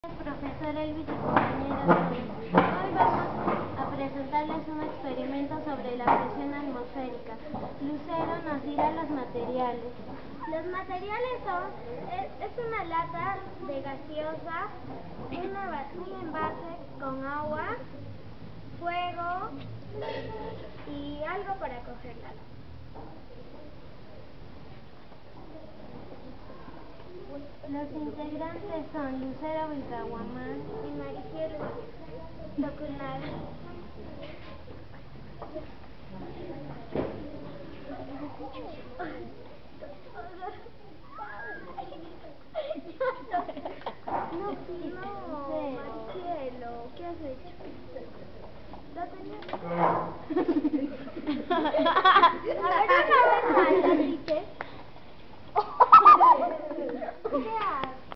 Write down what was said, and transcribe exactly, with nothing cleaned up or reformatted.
Profesor Elvis y compañeros todos. Hoy vamos a presentarles un experimento sobre la presión atmosférica. Lucero nos dirá los materiales. Los materiales son, es, es una lata de gaseosa, una, un envase con agua, fuego y algo para coger la lata. Los integrantes son Lucero Vilcahuamán y Mariciel Tocunar.